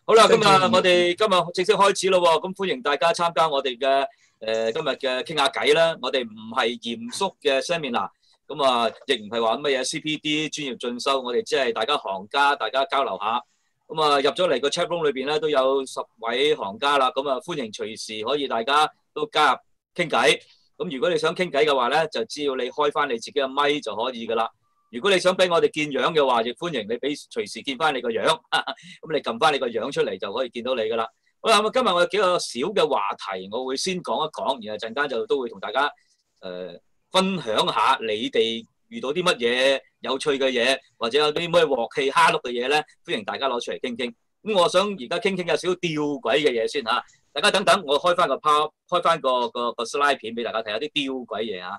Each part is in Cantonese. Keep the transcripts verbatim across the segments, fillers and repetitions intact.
好啦，咁啊， 跟住我哋今日正式開始咯喎，咁歡迎大家參加我哋嘅誒今日嘅傾下偈啦。我哋唔係嚴肅嘅 seminar，咁啊，亦唔係話乜嘢 C P D 專業進修，我哋只係大家行家，大家交流下。咁啊，入咗嚟個 chat room 裏邊咧都有十位行家啦，咁啊歡迎隨時可以大家都加入傾偈。咁如果你想傾偈嘅話咧，就只要你開翻你自己嘅咪就可以噶啦。如果你想俾我哋見樣嘅話，亦歡迎你俾隨時見翻你個樣，咁你撳翻你個樣出嚟就可以見到你噶啦。好啦，咁今日我有幾個小嘅話題，我會先講一講，然後陣間就都會同大家誒、呃、分享下你哋遇到啲乜嘢有趣嘅嘢，或者有啲咩鑊氣蝦碌嘅嘢咧，歡迎大家攞出嚟傾傾。咁我想而家傾傾有少少吊詭嘅嘢先嚇，大家等等，我開翻個 power，開翻個個個 slide 片俾大家睇下啲吊詭嘢嚇。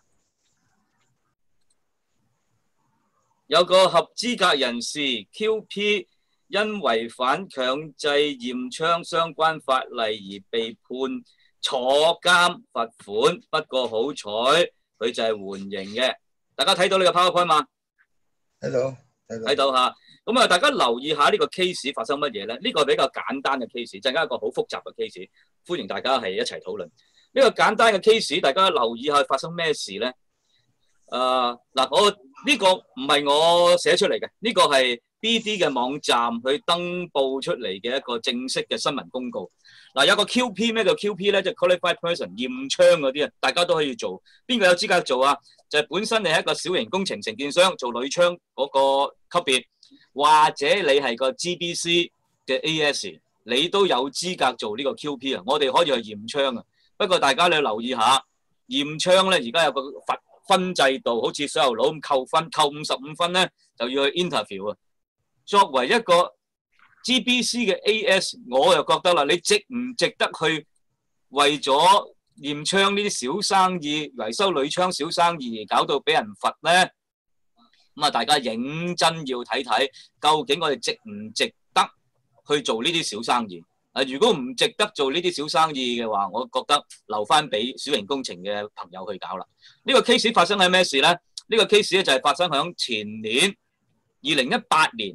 有個合資格人士 Q P 因違反強制驗槍相關法例而被判坐監罰款，不過好彩佢就係緩刑嘅。大家睇到呢個 PowerPoint 嘛？ 睇到睇到嚇。咁啊，大家留意下呢個 case 發生乜嘢咧？呢個比較簡單嘅 case，陣間一個好複雜嘅 case，歡迎大家係一齊討論。呢個簡單嘅 case，大家留意下發生咩事咧？誒、uh, 嗱，我呢、這個唔係我寫出嚟嘅，呢、這個係 B D 嘅網站去登報出嚟嘅一個正式嘅新聞公告。嗱、uh, 有個 Q P， 咩叫 Q P 咧？就 Qualified Person 驗槍嗰啲啊，大家都可以做。邊個有資格做啊？就係、是、本身你係一個小型工程承建商做鋁窗嗰個級別，或者你係個 G B C 嘅 A S， 你都有資格做呢個 Q P 啊。我哋可以去驗槍啊。不過大家你要留意下，驗槍咧而家有個罰分制度，好似水喉佬咁扣分，扣五十五分咧就要去 interview 啊。作為一個 G B C 嘅 A S， 我又覺得啦，你值唔值得去為咗驗槍呢啲小生意、維修鋁窗小生意而搞到俾人罰咧？咁啊，大家認真要睇睇，究竟我哋值唔值得去做呢啲小生意？啊，如果唔值得做呢啲小生意嘅話，我覺得留翻俾小型工程嘅朋友去搞啦。呢個 case 發生喺咩事咧？呢個 case 咧就係發生喺前年二零一八年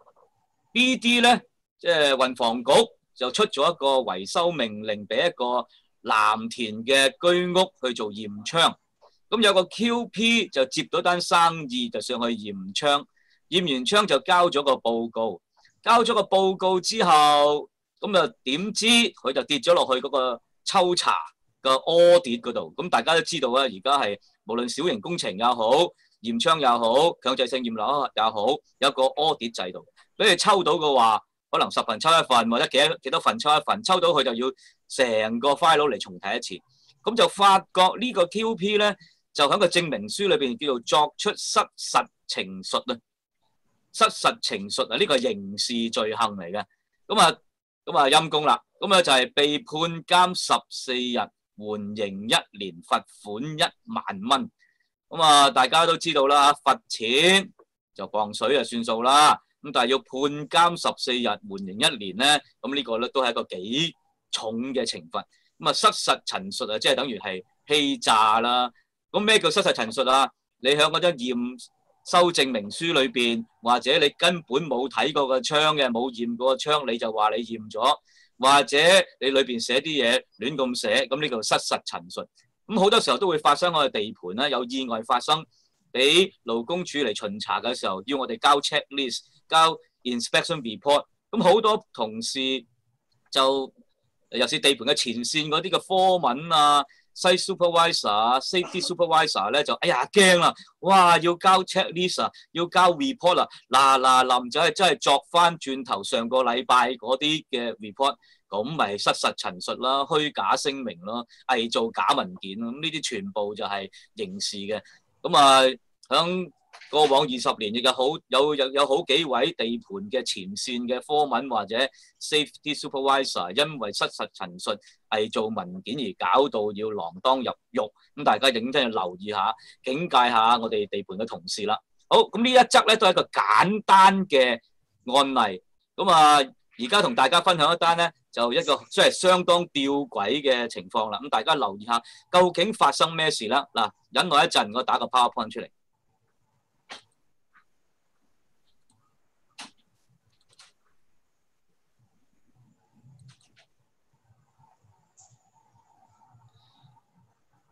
，B D 咧即係運房局就出咗一個維修命令俾一個藍田嘅居屋去做驗槍。咁有個 Q P 就接到單生意，就上去驗槍，驗完槍就交咗個報告，交咗個報告之後。咁啊，點知佢就跌咗落去嗰個抽查嘅 audit 嗰度。咁大家都知道啦，而家係無論小型工程也好，驗槍也好，強制性驗樓也好，有個 audit 制度。俾你抽到嘅話，可能十份抽一份，或者幾多幾多份抽一份，抽到佢就要成個 file 嚟重睇一次。咁就發覺呢個 Q P 咧，就喺個證明書裏邊叫做作出失實陳述啊，失實陳述啊，呢個係刑事罪行嚟嘅。咁啊〜咁啊陰公啦，咁啊就係被判監十四日，緩刑一年，罰款一萬蚊。咁啊大家都知道啦，罰錢就磅水就算數啦。咁但係要判監十四日，緩刑一年咧，咁呢個咧都係一個幾重嘅懲罰。咁啊失實陳述啊，即係等於係欺詐啦。咁咩叫失實陳述啊？你喺嗰張驗收證明書裏邊，或者你根本冇睇過個槍嘅，冇驗過個槍，你就話你驗咗，或者你裏邊寫啲嘢亂咁寫，咁呢個失實陳述。咁好多時候都會發生我哋地盤啦，有意外發生，俾勞工處嚟巡查嘅時候，要我哋交 checklist、交 inspection report。咁好多同事就尤其是地盤嘅前線嗰啲嘅科文啊。Site supervisor、safety supervisor 咧就哎呀驚啦！哇，要交 checklist 啊，要交 report 啦，嗱嗱臨就係真係作翻轉頭上個禮拜嗰啲嘅 report，咁咪失實陳述啦、虛假聲明啦、偽造假文件啦，咁呢啲全部就係刑事嘅。咁啊，響過往二十年亦有好有有有好幾位地盤嘅前線嘅科文或者 safety supervisor 因為失實陳述、偽造文件而搞到要鋃鐺入獄，咁大家認真要留意下，警戒下我哋地盤嘅同事啦。好，咁呢一則咧都係一個簡單嘅案例。咁啊，而家同大家分享一單咧，就一個即係相當吊詭嘅情況啦。咁大家留意下，究竟發生咩事啦？嗱，忍我一陣，我打個 PowerPoint 出嚟。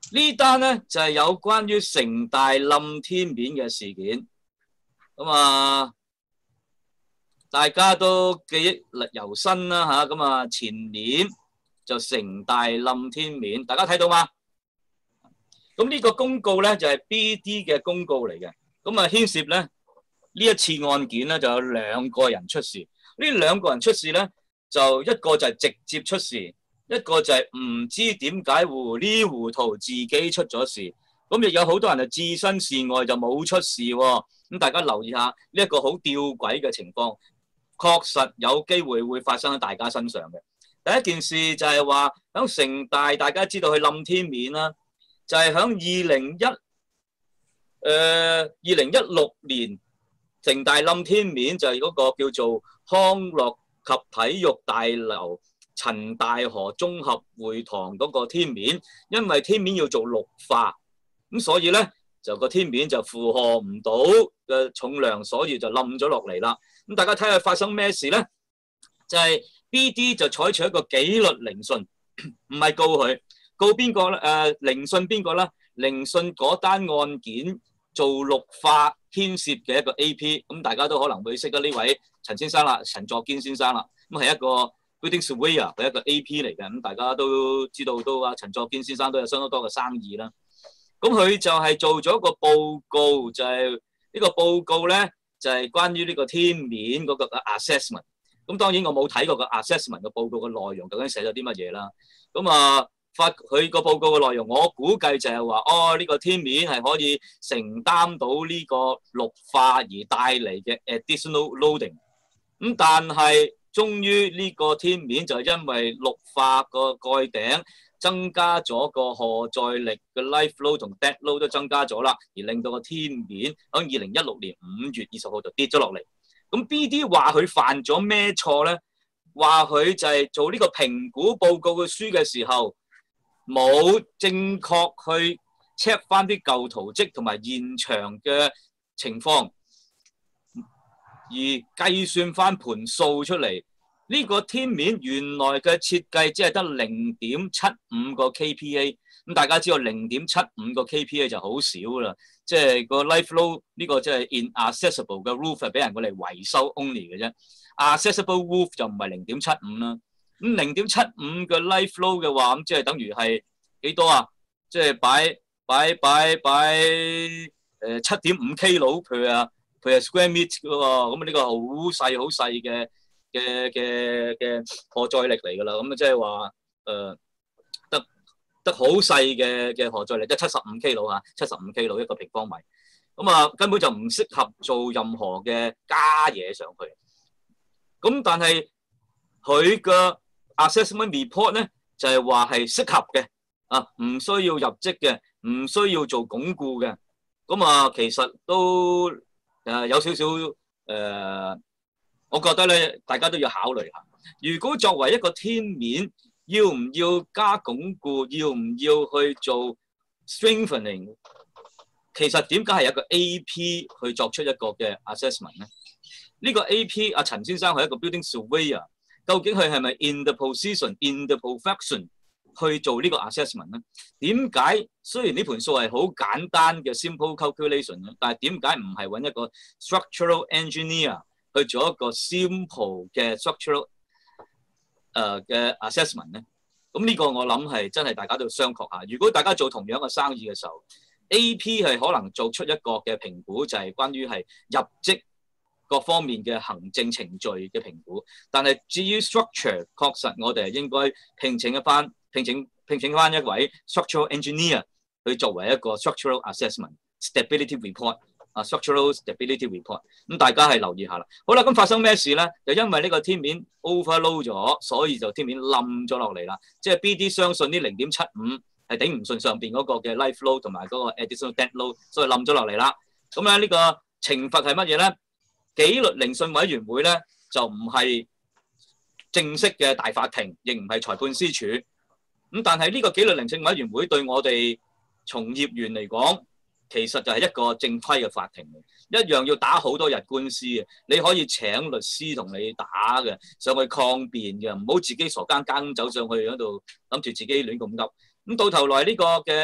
呢單咧就係、是、有關於城大冧天面嘅事件。咁啊，大家都記憶猶新啦嚇。咁啊，前年就城大冧天面，大家睇到嗎？咁呢個公告咧就係、是、B D 嘅公告嚟嘅。咁啊，牽涉咧呢一次案件咧就有兩個人出事。呢兩個人出事咧，就一個就係直接出事，一個就係唔知點解糊裡糊塗自己出咗事。咁亦有好多人就置身事外就冇出事喎。咁大家留意下呢一個好吊詭嘅情況，確實有機會會發生喺大家身上嘅。第一件事就係話響城大，大家知道佢冧天面啦，就係響二零一誒二零一六年城大冧天面，就係嗰個叫做康樂及體育大樓陳大河綜合會堂嗰個天面，因為天面要做綠化，咁所以咧就個天面就負荷唔到嘅重量，所以就冧咗落嚟啦。咁大家睇下發生咩事咧？就係、是、B D 就採取一個紀律聆訊，唔係告佢，告邊個咧？誒、呃，聆訊邊個咧？聆訊嗰單案件做綠化牽涉嘅一個 A P， 咁大家都可能會識得呢位陳先生啦，陳作堅先生啦。咁係一個 building surveyor，係一個 A P 嚟嘅。咁大家都知道都啊，陳作堅先生都有相當多嘅生意啦。咁佢就係做咗一個報告，就係、是、呢個報告咧，就係、是、關於呢個天面嗰個 assessment。咁當然我冇睇過個 assessment 嘅報告嘅內容究竟寫咗啲乜嘢啦。咁啊，發佢個報告嘅內容，我估計就係話，哦呢、這個天面係可以承擔到呢個綠化而帶嚟嘅 additional loading。咁但係終於呢個天面就因為綠化個蓋頂增加咗個荷載力嘅 life load 同 dead load 都增加咗啦，而令到個天面喺二零一六年五月二十號就跌咗落嚟。咁 B D 話佢犯咗咩錯咧？話佢就係做呢個評估報告嘅書嘅時候，冇正確去 check 翻啲舊圖則同埋現場嘅情況，而計算翻盤數出嚟。呢個天面原來嘅設計只係得零點七五個 K P A， 咁大家知道零點七五個 K P A 就好少啦，即係個 life load 呢個即係 inaccessible 嘅 roof 係俾人過嚟維修 only 嘅啫 ，accessible roof 就唔係零點七五啦。咁零點七五嘅 life load 嘅話，咁即係等於係幾多啊？即係擺擺擺擺誒七點五 kilo per 啊 per square meter 嘅喎，咁呢個好細好細嘅。嘅嘅嘅荷載力嚟㗎啦，咁啊即係話誒得得好細嘅嘅荷載力，即係七十五 kilo 嚇，七十五 kilo 一個平方米，咁啊根本就唔適合做任何嘅加嘢上去。咁但係佢嘅 assessment report 咧就係話係適合嘅，啊唔需要入職嘅，唔需要做鞏固嘅。咁啊其實都誒、呃、有少少誒。呃我覺得咧，大家都要考慮下。如果作為一個天面，要唔要加鞏固，要唔要去做 strengthening？其實點解係有個 A P 去作出一個嘅 assessment 咧？呢、這個 A P 阿陳先生係一個 building surveyor， 究竟佢係咪 in the position、in the profession 去做呢個 assessment 咧？點解雖然呢盤數係好簡單嘅 simple calculation， 但係點解唔係揾一個 structural engineer？去做一個 simple 嘅 structural 誒嘅 assessment 咧，咁呢個我諗係真係大家都要商榷下。如果大家做同樣嘅生意嘅時候 ，A P 係可能做出一個嘅評估，就係關於係入職各方面嘅行政程序嘅評估。但係至於 structure， 確實我哋係應該聘請一番聘請聘請翻一位 structural engineer 去作為一個 structural assessment stability report。啊 structural stability report， 咁大家係留意下啦。好啦，咁發生咩事咧？就因為呢個天面 overload 咗，所以就天面冧咗落嚟啦。即係 B D 相信呢零點七五係頂唔順上邊嗰個嘅 life load 同埋嗰個 additional dead load，所以冧咗落嚟啦。咁咧呢個懲罰係乜嘢咧？紀律聆訊委員會咧就唔係正式嘅大法庭，亦唔係裁判司處。咁但係呢個紀律聆訊委員會對我哋從業員嚟講，其實就係一個正規嘅法庭，一樣要打好多日官司嘅。你可以請律師同你打嘅，上去抗辯嘅，唔好自己傻更更走上去嗰度諗住自己亂咁噏。咁到頭來呢個嘅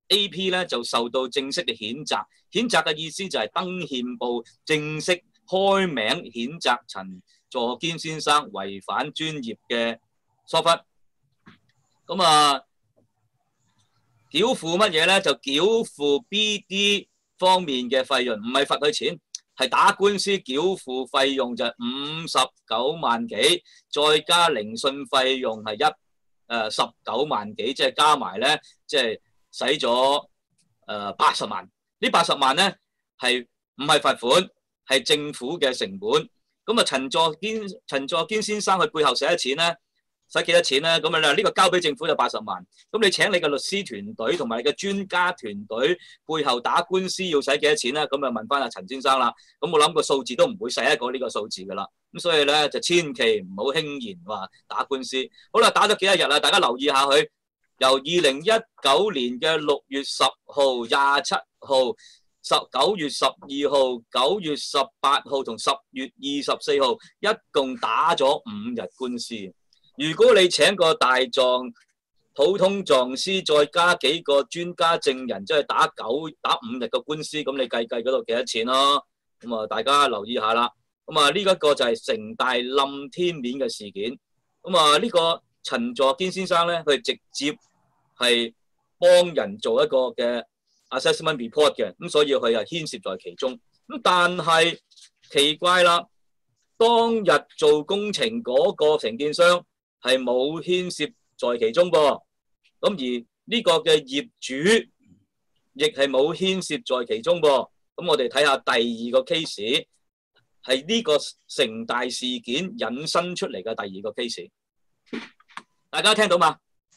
A P 咧就受到正式嘅譴責，譴責嘅意思就係登憲報正式開名譴責陳佐堅先生違反專業嘅疏忽。咁啊，繳付乜嘢咧？就繳付 B D 方面嘅費用，唔係罰佢錢，係打官司繳付費用就係五十九萬幾，再加聆訊費用係一誒十九萬幾，即係加埋咧，即係使咗誒八十萬。呢八十萬咧係唔係罰款，係政府嘅成本。咁啊，陳佐堅陳佐堅先生佢背後使咗錢咧，使幾多錢咧？咁啊，呢個交俾政府就八十萬。咁你請你嘅律師團隊同埋你嘅專家團隊背後打官司要使幾多錢咧？咁啊，問翻阿陳先生啦。咁我諗個數字都唔會細得過呢個數字噶啦。咁所以咧就千祈唔好輕言話打官司。好啦，打咗幾多日啦？大家留意下佢。由二零一九年嘅六月十號、廿七號、十九月十二號、九月十八號同十月二十四號，一共打咗五日官司。如果你請個大狀、普通狀師，再加幾個專家證人，即係打九打五日嘅官司，咁你計計嗰度幾多錢咯？咁啊，大家留意下啦。咁啊，呢一個就係城大冧天面嘅事件。咁啊，呢個陳佐堅先生咧，佢直接係幫人做一個嘅 assessment report 嘅，咁所以佢係牽涉在其中。咁但係奇怪啦，當日做工程嗰個承建商係冇牽涉在其中噃，咁而呢個嘅業主亦係冇牽涉在其中噃。咁我哋睇下第二個 case， 係呢個城大事件引申出嚟嘅第二個 case， 大家聽到嘛？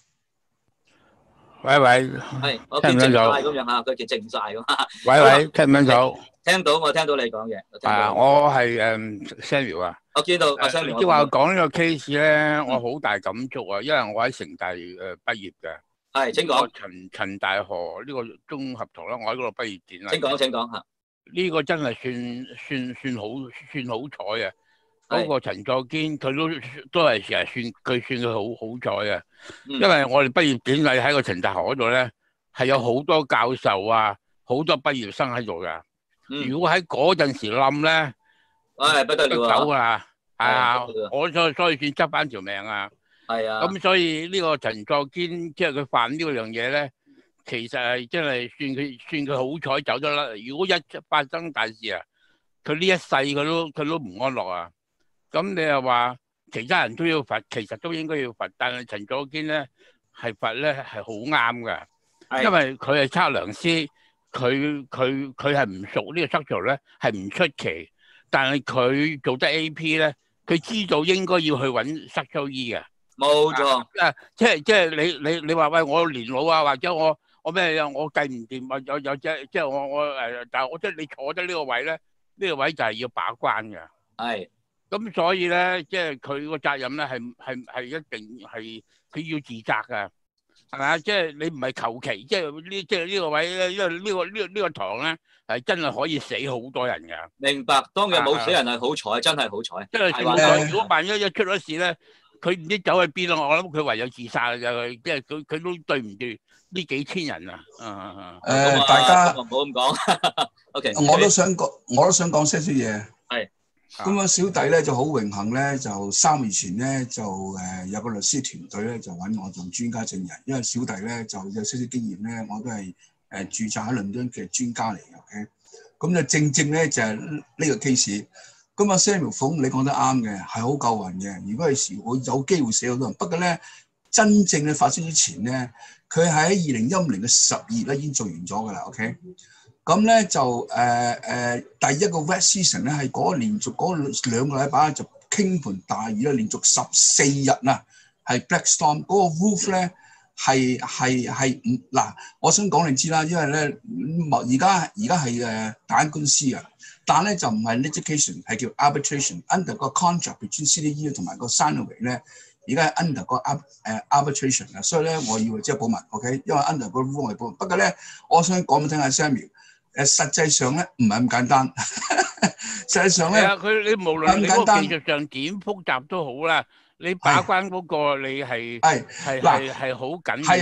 喂喂， 係我見靜晒咁樣嚇，佢叫靜晒咁啊！ 喂喂，聽唔聽到？ 聽到，我聽到你講嘢。 啊，我係誒 Samuel 啊。 我見到阿 Samuel。 即係話講呢個 case 咧，我好大感觸啊，因為我喺城大誒畢業嘅。 係，請講。 陳陳大河呢個綜合堂啦，我喺嗰度畢業典禮。 請講，請講嚇。呢個真係算算算好算好彩啊！嗰個陳佐堅佢都都係成日算佢算佢好好彩啊！因為我哋畢業典禮喺個城大學嗰度咧，係有好多教授啊，好多畢業生喺度噶。如果喺嗰陣時冧咧， 唉不得了啊！ 走啊！係啊，我所所以先執翻條命啊！ 係啊。咁所以呢個陳佐堅即係佢犯呢樣嘢咧，其實係真係算佢算佢好彩走咗啦。如果一發生大事啊，佢呢一世佢都佢都唔安樂啊！咁你又話其他人都要罰，其實都應該要罰，但係陳佐堅咧係罰咧係好啱㗎，因為佢係測量師，佢佢佢係唔熟呢個 structure 咧係唔出奇，但係佢做得 A P 咧，佢知道應該要去揾 structural E 嘅， 冇錯。 啊，即係即係你你你話喂我年老啊，或者我我咩啊，我計唔掂啊，有有即即係我我誒，但係我即係你坐得呢個位咧，呢個位就係要把關嘅，係。咁所以咧，即係佢個責任咧，係係係一定係佢要自責噶，係咪啊？即係你唔係求其，即係呢即係呢個位咧，因為呢個呢個呢個堂咧係真係可以死好多人噶。明白，當日冇死人係好彩，真係好彩。即係如果萬一一出咗事咧，佢唔知走去邊咯。我諗佢唯有自殺嘅就係，即係佢佢都對唔住呢幾千人啊。 誒，大家唔好咁講。O K， 我都想講，我都想講些少嘢。 係。 咁啊，小弟咧就好榮幸咧，就三年前咧就誒有個律師團隊咧就揾我做專家證人，因為小弟咧就有少少經驗咧，我都係誒註冊喺倫敦嘅專家嚟嘅。OK，咁就正正咧就係呢個 case。咁啊 Samuel 鳳你講得啱嘅，係好救人嘅。如果係時會有機會死好多人，不過咧真正嘅發生之前咧，佢喺二零一五年嘅十二月咧已經做完咗㗎啦。OK。咁咧就誒誒、呃呃、第一個 wet season 咧係嗰連續嗰兩個禮拜就傾盆大雨啦，連續十四日啊，係 black storm 嗰個 roof 咧係係係唔嗱，我想講你知啦，因為咧而家而家係誒打官司啊，但咧就唔係 litigation 係叫 arbitration under 個 contract between C D E 同埋個 Sanofi 咧，而家係 under 個 ab 誒 arbitration 啊，所以咧我以為即係保密 ，OK， 因為 under 個 rule 係保密。不過咧，我想講俾聽下 Samuel。誒實際上咧唔係咁簡單，實際上咧，係啊，佢你無論你嗰個技術上點複雜都好啦，你把關嗰個你係係係係好緊要，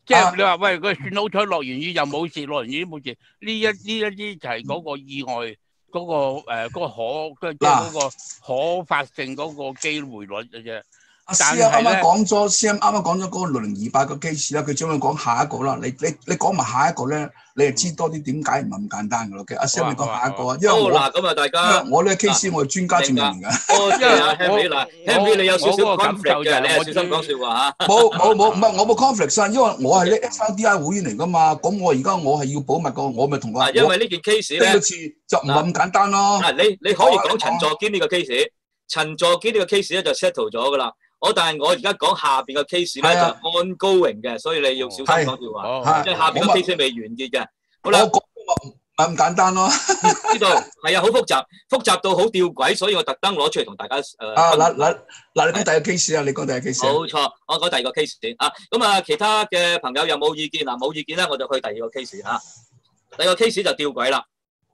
即係你話喂，佢算好彩落完雨又冇事，落完雨冇事。呢一呢一啲就係嗰個意外嗰、嗰個誒嗰、呃嗰個可即係嗰個可發性嗰個機會率嘅啫。 阿 C M 啱啱講咗 ，C M 啱啱講咗嗰個六零二八個 case 啦，佢將會講下一個啦。你你你講埋下一個咧，你就知多啲點解唔係咁簡單嘅咯。嘅阿 C M 你講下一個啊，因為我嗱咁啊，大家我呢個 case 我係專家證人嚟㗎。 哦，因為阿 Henry 嗱 ，Henry 你有少少 conflict 嘅，你係小心講説話嚇。 冇冇冇，唔係我冇 conflict 啊，因為我係呢 S R D I 會員嚟㗎嘛。咁我而家我係要保密個，我咪同佢。 因為呢件 case 咧， 就唔係咁簡單咯。 嗱，你你可以講陳佐堅呢個 case，陳佐堅呢個 case 咧就 settle 咗㗎啦。我但係我而家講下邊個 case 咧就 ongoing 嘅，所以你要小心講説話，即係下邊個 case 未完結嘅。好啦， 我講唔係咁簡單咯。 知道係啊，好複雜，複雜到好吊詭，所以我特登攞出嚟同大家誒。 啊嗱嗱嗱，你講第二個 case 啊，你講第二個 case。 冇錯，我講第二個 case 啊。咁啊，其他嘅朋友有冇意見？嗱，冇意見咧，我就去第二個 case 嚇。第二個 case 就吊詭啦。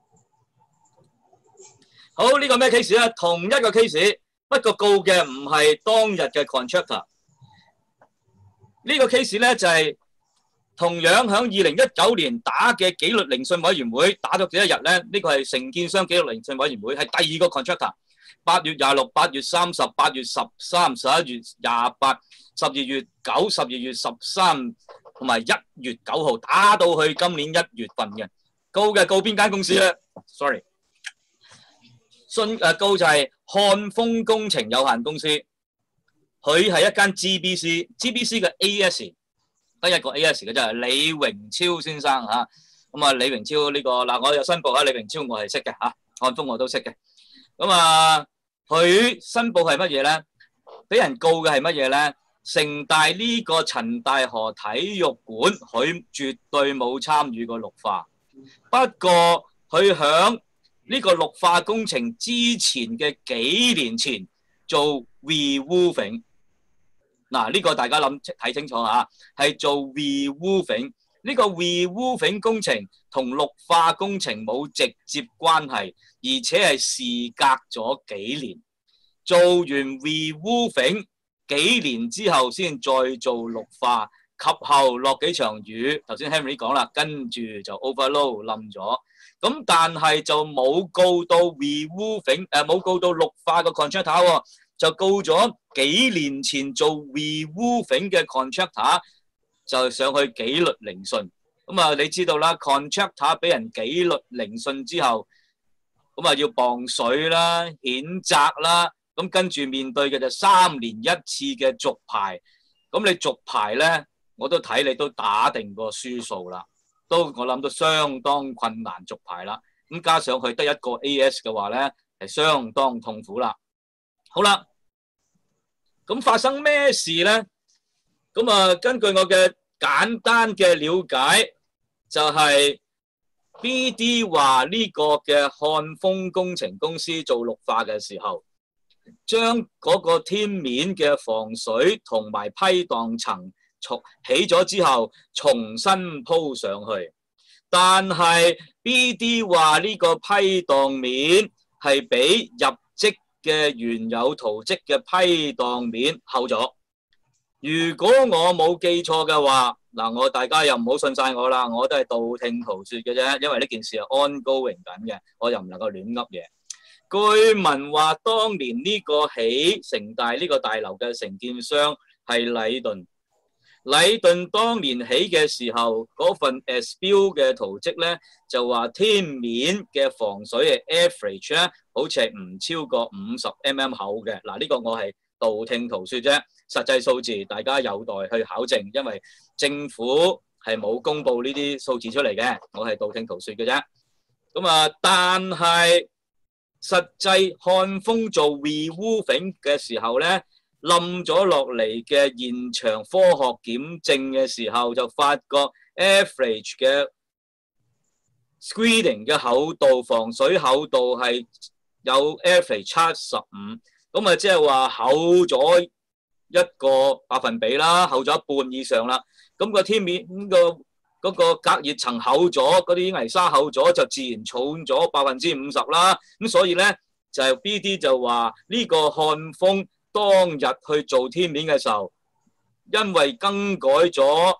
好，呢個咩 case 咧？同一個 case。不過告嘅唔係當日嘅 contractor，呢個 case 咧就係同樣響二零一九年打嘅紀律聆訊委員會打咗幾多日咧？呢個係承建商紀律聆訊委員會，係第二個 contractor。八月廿六、八月三十、八月十三、十一月廿八、十二月九、十二月十三同埋一月九號打到去今年一月份嘅。告嘅告邊間公司咧 ？Sorry。信誒告就係漢豐工程有限公司，佢係一間 G B C，G B C 嘅 A S 得一個 A S 嘅啫，李榮超先生嚇。咁啊，李榮超呢個嗱，我有申報啊，李榮超我係識嘅嚇，漢豐我都識嘅。咁啊，佢申報係乜嘢咧？俾人告嘅係乜嘢咧？城大呢個陳大河體育館，佢絕對冇參與過綠化，不過佢響呢個綠化工程之前嘅幾年前做 reroofing， 嗱呢個大家諗睇清楚嚇，係做 reroofing。呢個 reroofing 工程同綠化工程冇直接關係，而且係事隔咗幾年，做完 reroofing 幾年之後先再做綠化，及後落幾場雨，頭先 Henry 講啦，跟住就 overload 冧咗。咁但係就冇告到 reroofing 誒冇告到綠化個 contractor 喎，就告咗幾年前做 reroofing 嘅 contractor 就上去紀律聆訊。咁啊，你知道啦 ，contractor 俾人紀律聆訊之後，咁啊要磅水啦、譴責啦，咁跟住面對嘅就三年一次嘅續牌。咁你續牌咧，我都睇你都打定個輸數啦。都我諗到相當困難續牌啦，咁加上佢得一個 A S 嘅話咧，係相當痛苦啦。好啦，咁發生咩事咧？咁啊，根據我嘅簡單嘅了解，就係 B D 話呢個嘅漢豐工程公司做綠化嘅時候，將嗰個天面嘅防水同埋批盪層重起咗之後，重新鋪上去，但係 B D 話呢個批盪面係比入則嘅原有圖則嘅批盪面厚咗。如果我冇記錯嘅話，嗱我大家又唔好信晒我啦，我都係道聽途說嘅啫，因為呢件事係 ongoing 緊嘅，我又唔能夠亂噏嘢。據聞話當年呢個起城大呢個大樓嘅承建商係禮頓。禮頓當年起嘅時候，嗰份 as built 嘅圖則咧，就話天面嘅防水係 average 咧，好似係唔超過五十 mm 厚嘅。嗱，呢個我係道聽途說啫，實際數字大家有待去考證，因為政府係冇公布呢啲數字出嚟嘅，我係道聽途說嘅啫。咁啊，但係實際漢豐做 reroofing 嘅時候咧，冧咗落嚟嘅現場科學檢證嘅時候，就發覺 average 嘅 screening 嘅厚度、防水厚度係有 average 七十五，咁啊即係話厚咗一個百分比啦，厚咗一半以上啦。咁個天面咁個嗰個隔熱層厚咗，嗰啲泥沙厚咗，就自然重咗百分之五十啦。咁所以咧就係 B D 就話呢個漢豐當日去做天面嘅時候，因為更改咗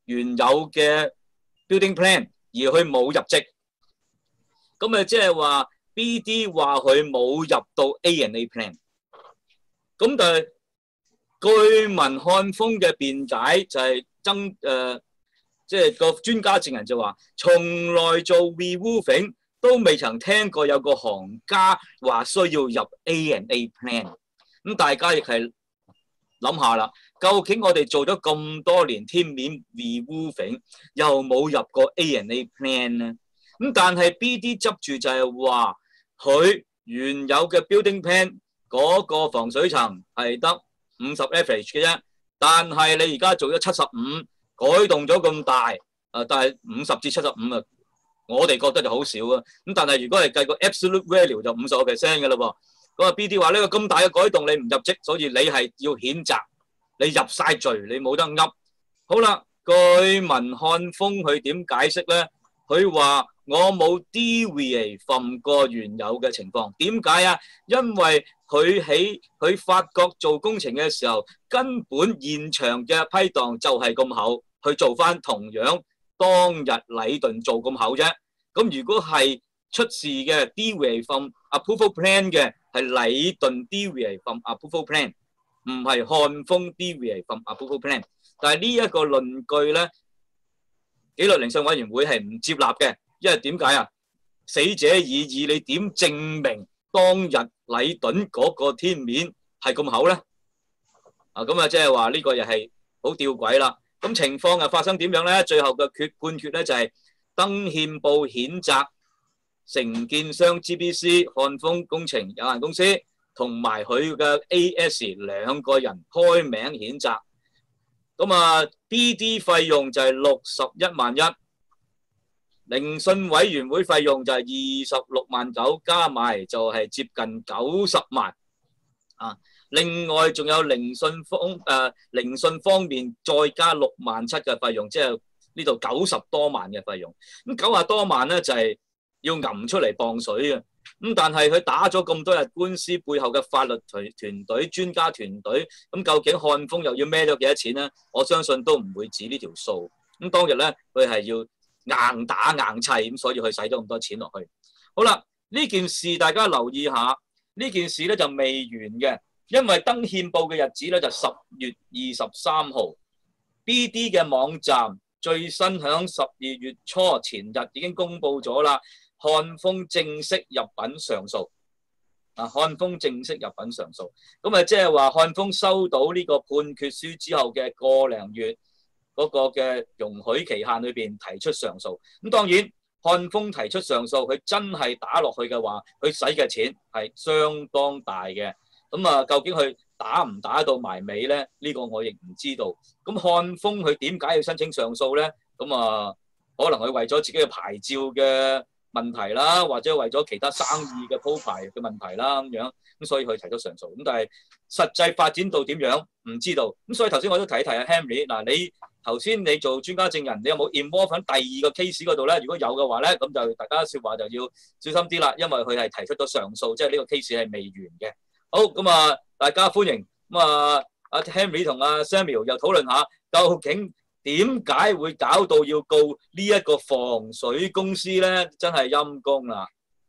原有嘅 building plan 而佢冇入則，咁啊即係話 B D 話佢冇入到 A and A plan， 咁但係據聞漢豐嘅辯解就係爭誒，即係個專家證人就話，從來做 reroofing 都未曾聽過有個行家話需要入 A and A plan， 咁大家亦係諗下啦。究竟我哋做咗咁多年天面 reroofing， 又冇入過 A and A plan 咧？咁但係 B D 執住就係話，佢原有嘅 building plan 嗰個防水層係得五十 average 嘅啫，但係你而家做咗七十五，改動咗咁大，啊，但係五十至七十五啊，我哋覺得就好少啊。咁但係如果係計個 absolute value 就五十個 percent 嘅嘞噃。咁啊 B D 話呢個咁大嘅改動你唔入則，所以你係要譴責。你入晒罪，你冇得噏。好啦，據聞漢豐佢點解釋咧？佢話我冇 deviate from 過原有嘅情況。點解啊？因為佢喺佢發覺做工程嘅時候，根本現場嘅批檔就係咁厚，去做翻同樣當日禮頓做咁厚啫。咁如果係出事嘅 deviate from approval plan 嘅，係禮頓 deviate from approval plan。唔係漢豐 deviate from approval plan， 但係呢一個論據咧，紀律聆訊委員會係唔接納嘅，因為點解啊？死者已議，你點證明當日禮頓嗰個天面係咁厚咧？啊，咁啊，即係話呢個又係好吊詭啦。咁情況啊發生點樣咧？最後嘅決判決咧就係登憲報譴責承建商 G B C 漢豐工程有限公司。同埋佢嘅 A S 兩個人開名譴責，咁啊 B D 費用就係六十一萬一，聆訊委員會費用就係二十六萬九，加埋就係接近九十萬啊。另外仲有聆訊方誒聆訊方面再加六萬七嘅費用，即係呢度九十多萬嘅費用。咁九十多萬咧就係要揞出嚟磅水嘅。咁但係佢打咗咁多日官司，背後嘅法律團團隊、專家團隊，咁究竟漢豐又要孭咗幾多錢咧？我相信都唔會止呢條數。咁當日咧，佢係要硬打硬砌，咁所以佢使咗咁多錢落去。好啦，呢件事大家留意下，呢件事咧就未完嘅，因為登憲報嘅日子咧就十月二十三號 ，B D 嘅網站最新響十二月初前日已經公佈咗啦。漢豐正式入稟上訴，啊，漢豐正式入稟上訴，咁啊，即係話漢豐收到呢個判決書之後嘅個零月嗰個嘅容許期限裏邊提出上訴。咁當然，漢豐提出上訴，佢真係打落去嘅話，佢使嘅錢係相當大嘅。咁啊，究竟佢打唔打到埋尾咧？呢個我亦唔知道。咁漢豐佢點解要申請上訴咧？咁啊，可能佢為咗自己嘅牌照嘅問題啦，或者為咗其他生意嘅鋪排嘅問題啦，咁樣咁所以佢提出上訴。咁但係實際發展到點樣唔知道。咁所以頭先我都提一提阿 Henry， 嗱，你頭先你做專家證人，你有冇 involve 喺第二個 case 嗰度咧？如果有嘅話咧，咁就大家説話就要小心啲啦，因為佢係提出咗上訴，即係呢個 case 係未完嘅。好，咁啊，大家歡迎咁啊，阿 Henry 同阿 Samuel 又討論下究竟點解會搞到要告呢一個防水公司咧？真係陰公啦！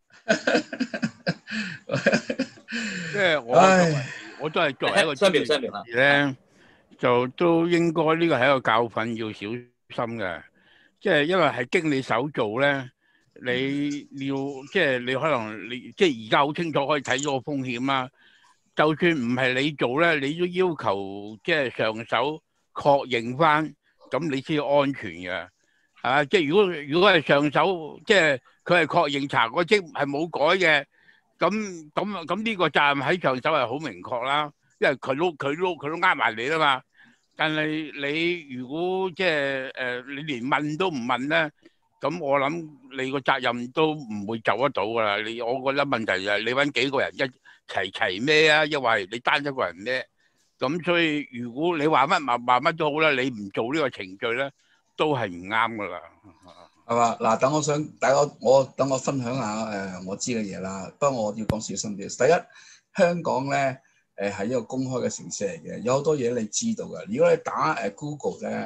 即係我作為我都係作為一個專業人士咧，就都應該呢個係一個教訓，要小心嘅。即係因為係經理手做咧，你要即係你可能你即係而家好清楚可以睇到個風險啦。就算唔係你做咧，你都要求即係上手確認翻，咁你先安全嘅。啊，即係如果如果係上手，即係佢係確認查個職係冇改嘅，咁咁咁呢個責任喺上手係好明確啦，因為佢都佢都佢都呃埋你啦嘛。但係你如果即係誒，你連問都唔問咧，咁我諗你個責任都唔會就得到噶啦。你我覺得問題就係你揾幾個人一齊齊孭啊，因為你單一個人孭。咁所以如果你話乜話乜都好啦，你唔做呢個程序咧，都係唔啱噶啦。 係嘛？嗱，等我想，大家我等我分享下誒我知嘅嘢啦。不過我要講小心啲。第一，香港咧誒係一個公開嘅城市嚟嘅，有好多嘢你知道嘅。如果你打誒 Google 咧，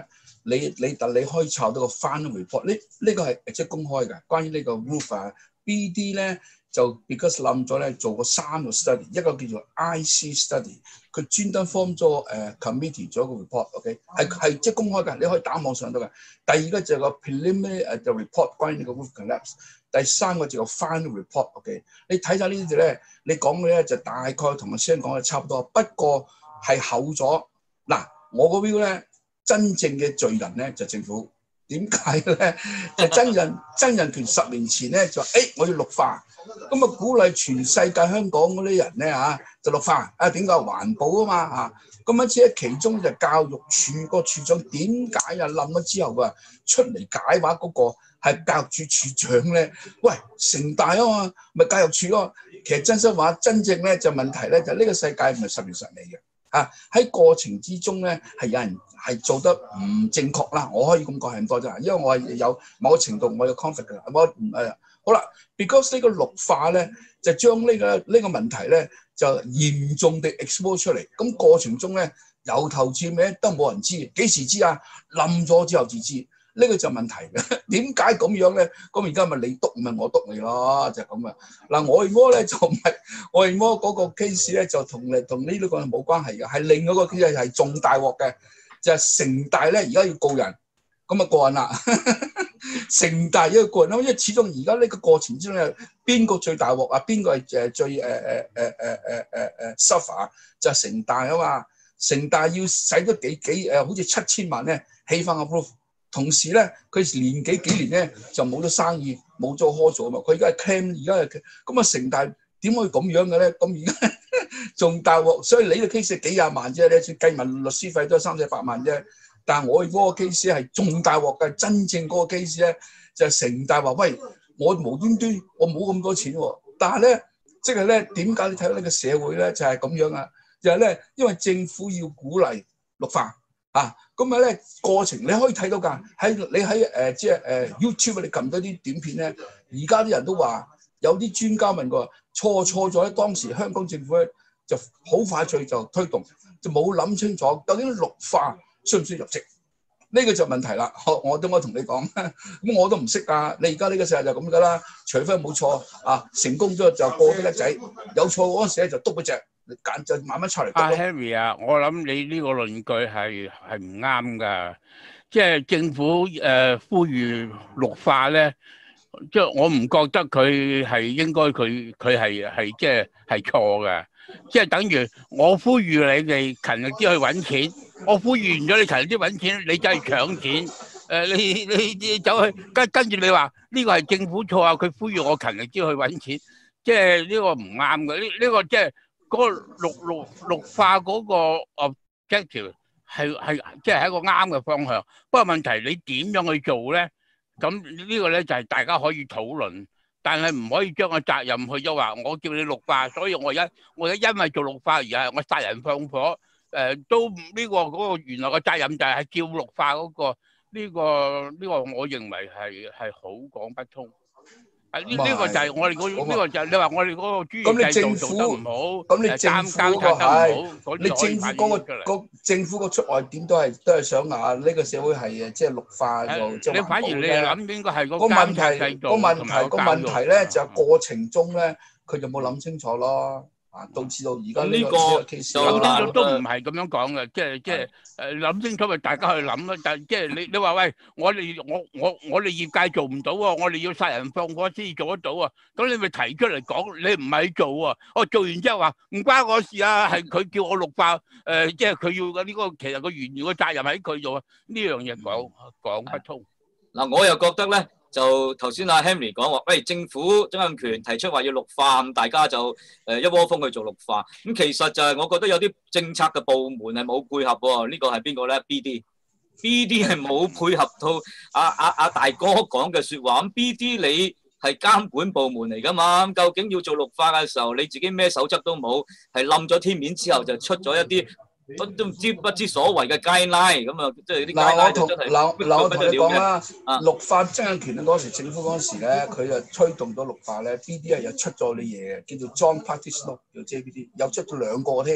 你你但你可以抄到個 final report，呢呢個係即係公開嘅。關於呢個 roof 啊 ，B D 咧就 because 冧咗咧，做過三個 study， 一個叫做 I C study， 佢專登 form 咗誒 committee 咗個 report，OK， 係係即係公開嘅，你可以打網上到嘅。第二個就係個 preliminary 誒 the report 關於呢個 roof collapse， 第三個就係個 final report，OK， 你睇晒呢啲咧，你講嘅咧就大概同我先講嘅差唔多，不過係厚咗。嗱，我個 view 咧。真正嘅罪人咧就政府，點解咧？就真人真人權十年前咧就誒、欸、我要綠化，咁啊鼓勵全世界香港嗰啲人咧嚇就綠化，啊點解環保啊嘛嚇？咁一次喺其中就教育處個處長點解啊冧咗之後啊出嚟解話嗰個係教育處處長咧？喂，城大啊嘛，咪教育處咯。其實真心話真正咧就問題咧就呢個世界唔係十年十嚟嘅。啊！喺過程之中咧，係有人係做得唔正確啦，我可以咁講係咁多啫，因為我係有某個程度我有 conflict 嘅，我唔誒好啦 ，because 呢個綠化咧就將呢、呢個呢、呢個問題咧就嚴重地 expose 出嚟，咁過程中咧由頭至尾都冇人知，幾時知啊？冧咗之後至知。呢個就問題嘅，點解咁樣咧？咁而家咪你督咪我督你咯，就係咁啊！嗱，我二摩咧就唔係我二摩嗰個 case 咧，就同你同呢呢個冇關係嘅，係另外一個 case 係重大鑊嘅，就係、是、城大咧而家要告人，咁啊告人啦！城大要告人啦，因為始終而家呢個過程之中咧，邊個最大鑊啊？邊個係誒最誒誒誒誒誒誒誒 suffer 就係城大啊嘛！城大要使咗幾幾誒，好似七千萬咧起翻個 roof。同時咧，佢年幾幾年咧就冇咗生意，冇咗開做啊嘛。佢而家係 claim， 而家係咁啊，城大點可以咁樣嘅咧？咁而家仲大鑊，所以你嘅 case 幾廿萬啫，你算計埋律師費都係三四百萬啫。但係我嗰個 case 係仲大鑊嘅，真正嗰個 case 咧就係、是、城大話喂，我無端端我冇咁多錢喎。但係咧，即係咧點解你睇到呢個社會咧就係、是、咁樣啊？就係、是、咧，因為政府要鼓勵綠化。啊，咁啊咧過程你可以睇到㗎，喺你喺誒即係誒 YouTube 你撳多啲短片咧，而家啲人都話有啲專家問過，錯錯咗咧，當時香港政府咧就好快脆就推動，就冇諗清楚究竟綠化需唔需要入籍，呢、這個就問題啦。我我都我同你講，咁我都唔識㗎。你而家呢個世界就咁㗎啦，除非冇錯啊，成功咗就過得一仔，有錯嗰陣時咧就篤嗰隻。揀就慢慢出嚟。 阿 Henry 啊，我諗你呢個論據係係唔啱㗎。即係政府誒、呃、呼籲綠化咧，即係我唔覺得佢係應該佢佢係係即係係錯嘅。即係等於我呼籲你哋勤力啲去揾錢，我呼籲完咗你勤力啲揾錢，你就係搶錢。誒、呃，你你你走去跟跟住你話呢、這個係政府錯啊！佢呼籲我勤力啲去揾錢，即係呢個唔啱嘅。呢、這、呢個即係。嗰個綠綠綠化嗰個 objective 係係即係一個啱嘅方向，不過問題你點樣去做咧？咁呢個咧就係大家可以討論，但係唔可以將個責任去咗話我叫你綠化，所以我而家我而家因為做綠化而係我殺人放火，誒、呃、都呢、這個嗰、那個原來個責任就係叫綠化嗰、那個呢、這個呢、這個我認為係係好講不通。啊！呢呢個就係我哋嗰呢個就係你話我哋嗰個專業制度做得唔好， 咁你政府嗰個係你政府嗰個個政府個出外點都係都係想啊呢個社會係誒即係綠化又即係環保啫。你反而你諗應該係個監察制度同埋個教育。個問題個問題咧就係過程中咧佢就冇諗清楚咯。導致到而家呢個 case 諗清楚都唔係咁樣講嘅，即係即係誒諗清楚咪大家去諗咯。但係即係你你話喂，我哋我我我哋業界做唔到喎，我哋要殺人放火先至做得到啊。咁你咪提出嚟講，你唔係做喎，我做完之後話唔關我事啊，係佢叫我綠化誒，即係佢要嘅呢個其實個原有嘅責任喺佢做啊。呢樣嘢講講不通。 嗱，我又覺得咧。就頭先阿 Henry 講話，喂，政府曾蔭權提出話要綠化，咁大家就誒一窩蜂去做綠化。咁其實就係我覺得有啲政策嘅部門係冇配合喎。呢個係邊個咧 ？B D，B D 係冇配合到阿阿阿大哥講嘅説話。咁 B D 你係監管部門嚟㗎嘛？咁究竟要做綠化嘅時候，你自己咩守則都冇，係冧咗天面之後就出咗一啲。都都唔知不知所謂嘅 guideline 咁啊，即係啲 guideline 就真係嗱嗱我同你講啦，綠化曾蔭權嗰時政府嗰時咧，佢就推動咗綠化咧 ，B D 係又出咗啲嘢，叫做 Joint Practice Note，叫 J P D， 又出咗兩個添。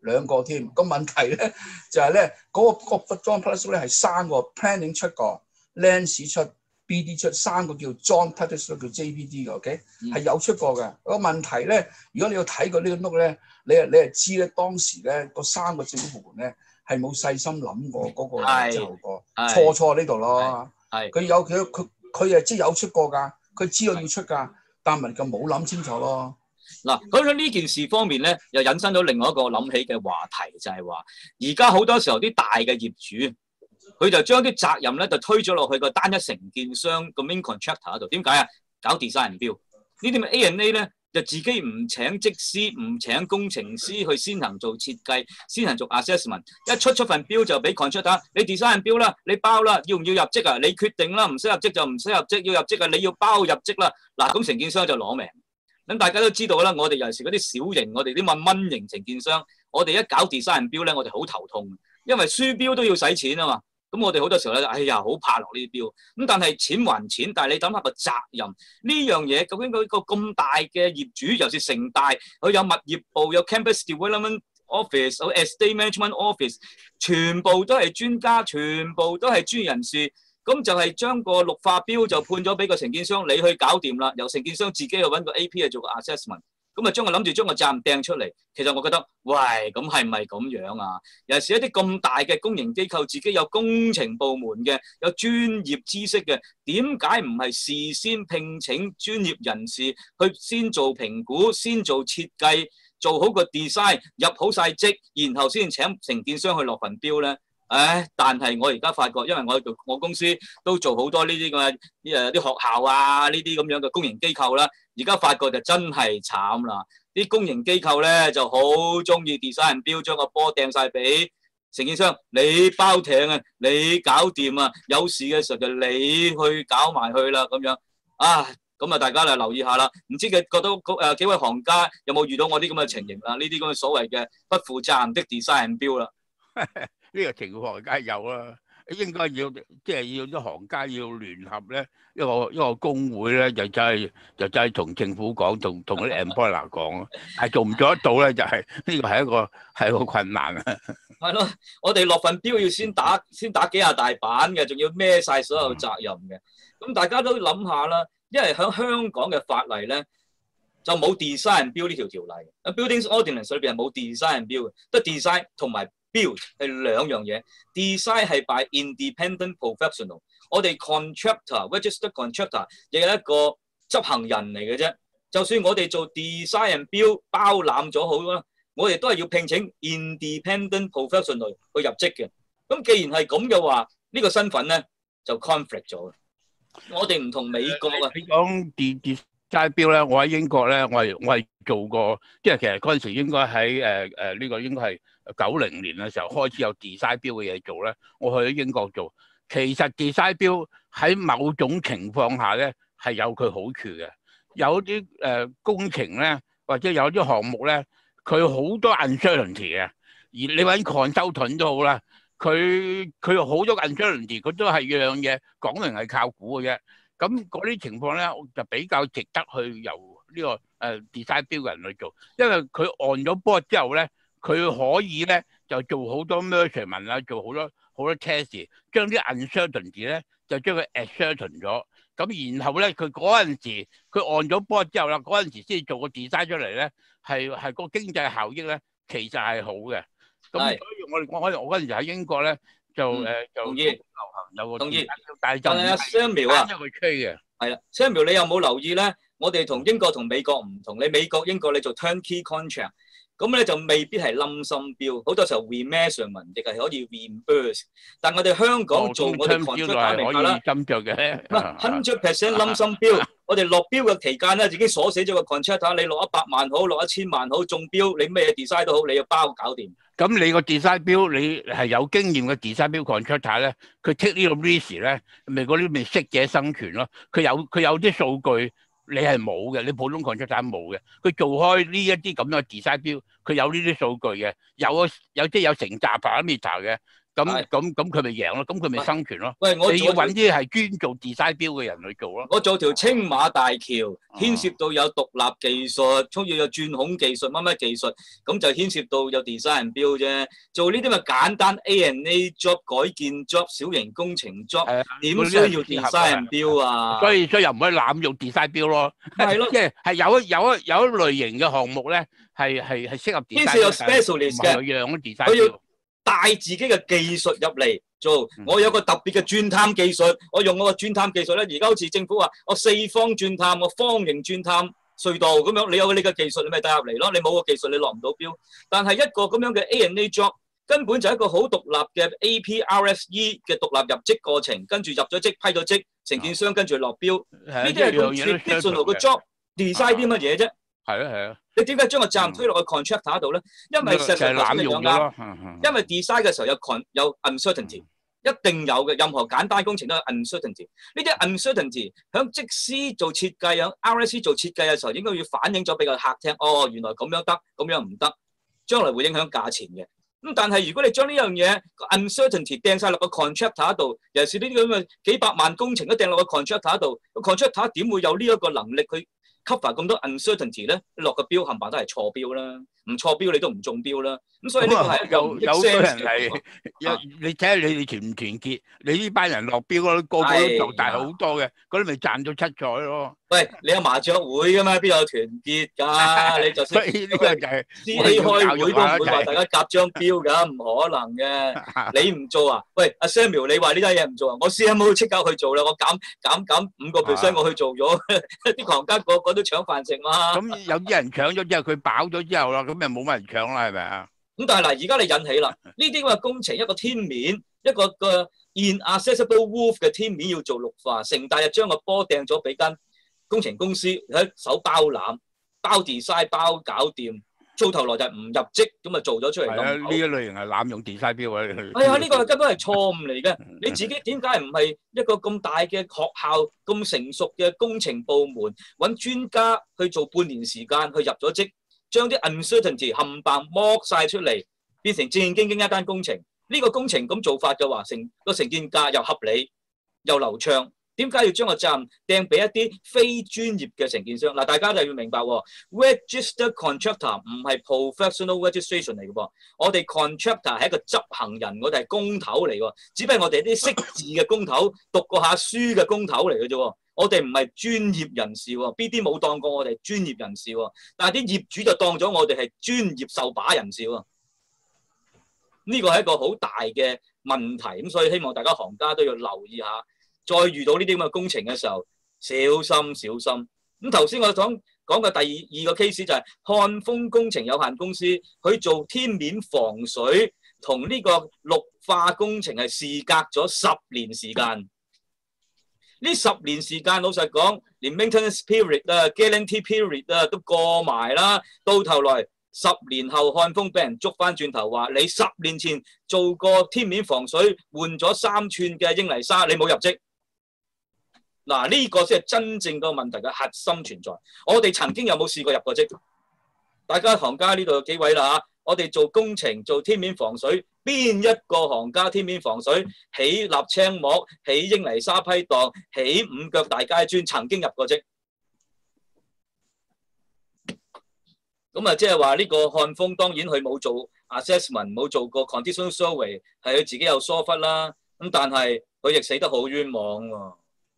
兩個添。個問題咧就係咧嗰個個 John Palace 咧係三個 planning 出過 ，Lens 出 ，B D 出，三個叫 John Palace 叫 J P D 嘅 ，OK 係、嗯、有出過嘅。個問題咧，如果你要睇過呢個 note 咧，你係你係知咧當時咧個三個政府部門咧係冇細心諗過嗰個之後個錯錯呢度咯。係佢有佢佢佢係即係有出過㗎，佢知道要出㗎，但係就冇諗清楚咯。 嗱，講咗呢件事方面咧，又引申到另外一個諗起嘅話題，就係話而家好多時候啲大嘅業主，佢就將啲責任咧就推咗落去個單一承建商個 main contractor 度。點解啊？搞 design build 呢啲咪 A and A 咧，就自己唔請則師，唔請工程師去先行做設計，先行做 assessment。一出出份標就俾 contractor，你 design build啦，你包啦，要唔要入職啊？你決定啦，唔使入職就唔使入職，要入職啊，你要包入職啦。嗱，咁承建商就攞命。咁大家都知道啦，我哋尤其是嗰啲小型，我哋啲問蚊型承建商，我哋一搞 design build咧，我哋好頭痛，因為輸標都要使錢啊嘛。咁我哋好多時候咧，哎呀，好怕落呢啲標。咁但係錢還錢，但係你諗下個責任呢樣嘢，究竟嗰個咁大嘅業主，尤其是城大，佢有物業部，有 campus development office， 有 estate management office， 全部都係專家，全部都係專業人士。咁就係將個綠化標就判咗俾個承建商，你去搞掂啦。由承建商自己去揾個 A P 去做個 assessment。咁啊，將佢諗住將個責任掟出嚟。其實我覺得，喂，咁係咪咁樣啊？尤其是一啲咁大嘅公營機構，自己有工程部門嘅，有專業知識嘅，點解唔係事先聘請專業人士去先做評估，先做設計，做好個 design， 入好晒職，然後先請承建商去落份標咧？唉，但係我而家發覺，因為我我公司都做好多呢啲咁嘅誒啲學校啊，呢啲咁樣嘅公營機構啦。而家發覺就真係慘啦！啲公營機構咧就好中意 design build，將個波掟晒俾承建商，你包艇啊，你搞掂啊，有事嘅時候就你去搞埋去啦咁樣啊。咁啊，大家嚟留意下啦。唔知嘅覺得誒幾位行家有冇遇到我啲咁嘅情形啦？呢啲咁嘅所謂嘅不負責任的 design build 啦。 呢個情況梗係有啦，應該要即係要啲行家要聯合咧，一個一個工會咧，就真係就真係同政府講，同同嗰啲 employer 講咯。係做唔做得到咧，就係呢個係一個係一個困難啊。 係咯，我哋落份標要先打先打幾廿大板嘅，仲要孭晒所有責任嘅。咁大家都諗下啦，因為喺香港嘅法例咧就冇 design build 呢條條例，喺 Buildings Ordinance 裏邊係冇 design build 嘅，得 design 同埋build 係兩樣嘢。design 係 by independent professional， 我哋 contractor registered contractor 亦係一個執行人嚟嘅啫。就算我哋做 design and build 包攬咗好啦，我哋都係要聘請 independent professional 去入職嘅。咁既然係咁嘅話，呢個身份咧就 conflict 咗。我哋唔同美國啊。 你講 design build 咧，我喺英國咧，我係我係做過，即係其實嗰陣時應該喺誒誒呢個應該係九零年嘅時候開始有 design build 嘅嘢做咧。我去咗英國做，其實 design build 喺某種情況下咧係有佢好處嘅。有啲誒、呃、工程咧，或者有啲項目咧，佢好多 uncertainty 嘅。而你揾 consultant 都好啦，佢佢好多 uncertainty，佢都係樣嘢講明係靠估嘅啫。咁嗰啲情況咧就比較值得去由呢、這個誒、呃、design build 嘅人去做，因為佢按咗波之後咧，佢可以咧就做好多 measurement 啊，做好多好多 test， 將啲 uncertainty 咧就將佢 ascertain 咗。咁然後咧，佢嗰陣時佢按咗波之後啦，嗰陣時先做個 design 出嚟咧，係係個經濟效益咧，其實係好嘅。咁所以我我我我嗰陣時喺英國咧就誒、嗯呃、就流行有個同意，但係就阿 Samuel 啊， 去吹嘅係啦 ，Samuel 你有冇留意咧？我哋同英國同美國唔同，你美國英國你做 turnkey contract。咁咧就未必係冧心標，好多時候 remeasurement 亦係可以 reimburse。但我哋香港做、哦、我哋 contract 打明下啦， 斟酌嘅。 hundred percent 冧心標，我哋落標嘅期間咧，已經鎖死咗個 contract， 你落一百萬好，落一千萬好，中標你咩 design 都好，你要包搞掂。 咁你個 design 標，你係有經驗嘅 design 標 contract 咧，佢 take 呢個 risk 咧，咪嗰啲咪適者生存咯。佢有佢有啲數據。你係冇嘅，你普通 contractor 冇嘅。佢做開呢一啲咁樣嘅 design build，佢有呢啲數據嘅，有有即係有成紮 parameter嘅。咁咁咁咁佢咪贏咯，咁佢咪生存咯。 喂，我你要揾啲係專做 design 標嘅人去做咯。 我做條青馬大橋，牽涉到有獨立技術，仲要有鑽孔技術，乜乜技術，咁就牽涉到有 design 標啫。做呢啲咪簡單 A and A job 改建 job 小型工程 job， 點需要 design 標啊？ 所以所以又唔可以濫用 design 標咯。 係咯， 即係係有一有一有一類型嘅項目咧，係係係適合 design 標。 牽涉有 specialist 嘅，佢要帶自己嘅技術入嚟做。我有個特別嘅鑽探技術，我用我個鑽探技術咧。而家好似政府話，我四方鑽探，我方形鑽探隧道咁樣，你有你嘅技術，你咪帶入嚟咯。你冇個技術，你落唔到標。但係一個咁樣嘅 A and A job，根本就係一個好獨立嘅 A P R S E 嘅獨立入職過程，跟住入咗職批咗職，承建商跟住落標。呢啲係咁 traditional 嘅 job，design 啲乜嘢啫？係啊係啊。 你點解將個責任推落去 contractor 度咧？因為實實濫用咗。 因為 design 嘅時候有 con 有 uncertainty， 一定有嘅。任何簡單工程都有 uncertainty。呢啲 uncertainty 響則師做設計，響 R S C 做設計嘅時候，應該要反映咗俾個客聽。哦，原來咁樣得，咁樣唔得，將來會影響價錢嘅。咁但係如果你將呢樣嘢 uncertainty 掟晒落個 contractor 度，尤其是呢啲咁嘅幾百萬工程都掟落個 contractor 度，個 contractor 點會有呢一個能力去 cover 咁多 uncertainty 咧？落個標冚唪唥都係錯標啦，唔錯標你都唔中標啦。咁所以呢個係有有好多人係，有你睇下你哋團唔團結？你呢班人落標嗰啲個個都做大好多嘅，嗰啲咪賺咗七彩咯。 喂，你有麻雀會噶嘛？邊有團結㗎？你就算呢個就係 C A 開會都唔會話大家夾張標㗎，唔可能嘅。你唔做啊？喂，阿 Samuel，你話呢單嘢唔做啊？我 C M O 即刻去做啦，我減減減五個 percent 我去做咗，啲行家個個都搶飯食嘛。 咁有啲人搶咗之後，佢飽咗之後啦，咁咪冇乜人搶啦，係咪啊？ 咁但係嗱，而家你引起啦，呢啲咁嘅工程，一個天面，一個個 inaccessible roof 嘅天面要做綠化，成大就將個波掟咗俾間工程公司喺手包攬、包 design、包搞掂，到頭來就唔入職，咁啊做咗出嚟。係啊， 呢一類型係濫用 design 標啊！ 係啊，呢個根本係錯誤嚟嘅。你自己點解唔係一個咁大嘅學校、咁成熟嘅工程部門，揾專家去做半年時間去入咗職，將啲 uncertainty 冚唪唥剝晒出嚟，變成正正經經一單工程。呢個工程咁做法嘅話，成個承建價又合理又流暢。點解要將個責任掟俾一啲非專業嘅承建商？嗱，大家就要明白喎 ，registered contractor 唔係 professional registration 嚟嘅噃。我哋 contractor 係一個執行人，我哋係工頭嚟喎。只不過我哋啲識字嘅工頭，讀過下書嘅工頭嚟嘅啫。我哋唔係專業人士喎 ，B D 冇當過我哋專業人士喎。但係啲業主就當咗我哋係專業受把人士喎。呢個係一個好大嘅問題，咁所以希望大家行家都要留意下。再遇到呢啲咁嘅工程嘅時候，小心小心。咁頭先我講講嘅第二個 case 就係漢豐工程有限公司，佢做天面防水同呢個綠化工程係事隔咗十年時間。呢十年時間，老實講，連 maintenance period 啊、guarantee period 啊都過埋啦。到頭來十年後，漢豐俾人捉翻轉頭話：你十年前做過天面防水，換咗三寸嘅英泥沙，你冇入職。嗱，呢個先係真正個問題嘅核心存在。我哋曾經有冇試過入過職？大家行家呢度幾位啦嚇，我哋做工程做天面防水，邊一個行家天面防水起立青膜、起英泥沙批盪、起五腳大階磚，曾經入過職？咁啊，即係話呢個漢豐當然佢冇做 assessment， 冇做過 condition survey， 係佢自己有疏忽啦。咁但係佢亦死得好冤枉喎。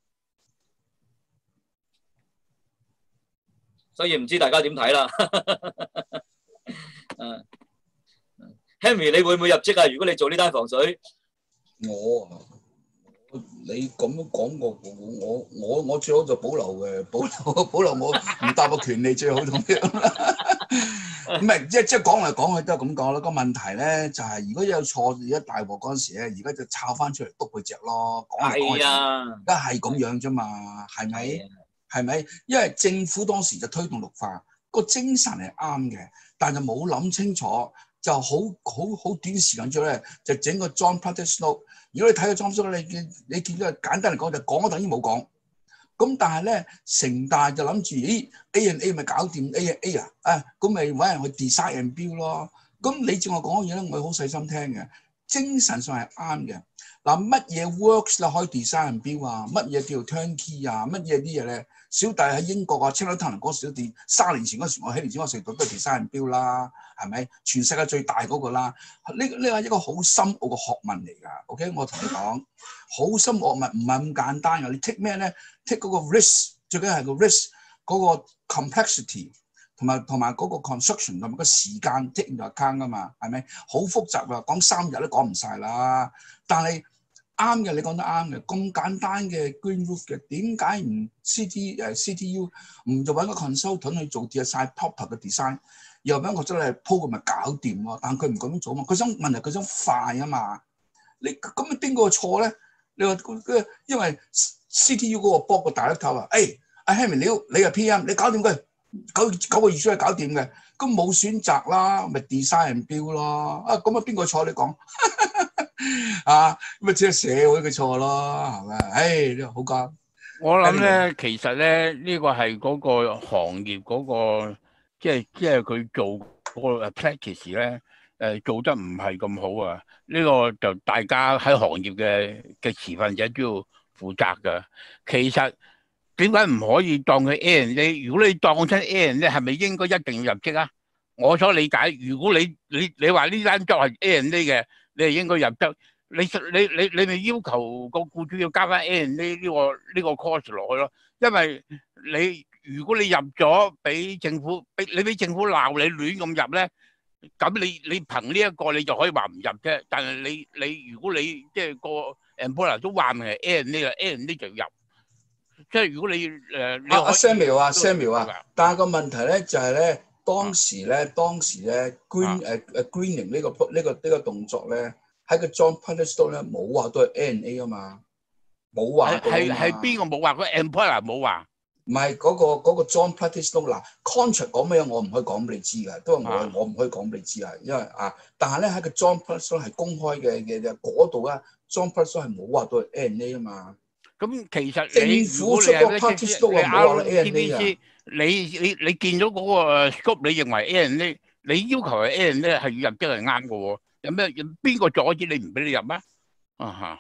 所以唔知大家點睇啦。Henry， 你會唔會入職啊？如果你做呢單防水， 我啊，你咁樣講過，我我我最好就保留嘅，保留保留我唔答嘅權利最好咁樣。唔係，即即講嚟講去都係咁講啦。個問題咧就係、是，如果有錯而家大鑊嗰陣時咧，而家就抄翻出嚟篤佢隻咯。講嚟講去，而家係咁樣啫嘛，係咪？係咪？因為政府當時就推動綠化，個精神係啱嘅，但係冇諗清楚，就好好好短時間之後咧，就整個 John Practice Note。如果你睇個 John Practice Note，你見你見到簡單嚟講就講咗等於冇講。咁但係咧，城大就諗住，咦 A and A 咪搞掂 A and A 啊？啊，咁咪揾人去 design and build 咯。咁你正我講嘅嘢咧，我好細心聽嘅。 精神上係啱嘅。嗱，乜嘢 works 啦？可以 design build 啊？乜嘢叫 turnkey 啊？乜嘢啲嘢咧？小弟喺英國啊 Chinatown 嗰時都電，三年前嗰時我喺年前嗰時讀都係 design build 啦，係咪？全世界最大嗰個啦。呢呢係一個好深奧嘅學問嚟㗎。OK， 我同你講，好深奧學問唔係咁簡單㗎。你 take 咩咧 ？take 嗰個 risk， 最緊係個 risk 嗰個 complexity。同埋同埋嗰個 construction 同埋個時間 take into account 㗎嘛，係咪？好複雜啊，講三日都講唔晒啦。但係啱嘅，你講得啱嘅，咁簡單嘅 green roof 嘅，點解唔 C T 誒 C T U 唔就揾個 consultant 去做 design proper 嘅 design， 又揾個真係鋪佢咪搞掂咯？但佢唔咁做嘛，佢想問題佢想快啊嘛。你咁邊個錯咧？你話因為 C T U 嗰個 board 個大粒頭啊，誒阿 Henry 你你係 P M， 你搞掂佢。九九個月先係搞掂嘅，咁冇選擇啦，咪 design and build 咯。啊，咁啊邊個錯你講？啊，咁啊只係社會嘅錯咯，係咪？唉，呢個好講。 我諗咧，其實咧呢個係嗰個行業嗰個，即係即係佢做嗰個 practice 咧，誒做得唔係咁好啊。呢個就大家喺行業嘅嘅持份者都要負責㗎。其實。點解唔可以當佢 A and A？ 如果你當親 A and A， 係咪應該一定要入職啊？我所理解，如果你你你話呢單 job 係 A and A 嘅，你係應該入職。你你你你咪要求個僱主要加翻 A and A 呢個呢個 course 落去咯。因為你如果你入咗俾政府，俾你俾政府鬧你亂咁入咧，咁你你憑呢一個你就可以話唔入啫。但係你你如果你即係個 employer 都話明係 A and A 啦 ，A and A 就入。即係如果你誒， 阿阿 Samuel 啊 ，Samuel 啊，但係個問題咧就係咧，當時咧，當時咧 green 誒誒 greening 呢個呢個呢個動作咧，喺個 John Purtill 咧冇話都係 A and A 啊嘛，冇話係係邊個冇話？個 employer 冇話， 唔係嗰個嗰個 John Purtill 嗱 contract 講咩我唔可以講俾你知㗎，都係我我唔可以講俾你知啊，因為啊，但係咧喺個 John Purtill 係公開嘅嘅嘅嗰度咧 John Purtill 係冇話到係 A and A 啊嘛。 咁其實你如果你係咧，你 R T B C， 你你你見到嗰個 scope， 你認為 A and A， 你要求係 A and A 係要入職係啱嘅喎。有咩邊個阻止你唔俾你入啊？啊哈。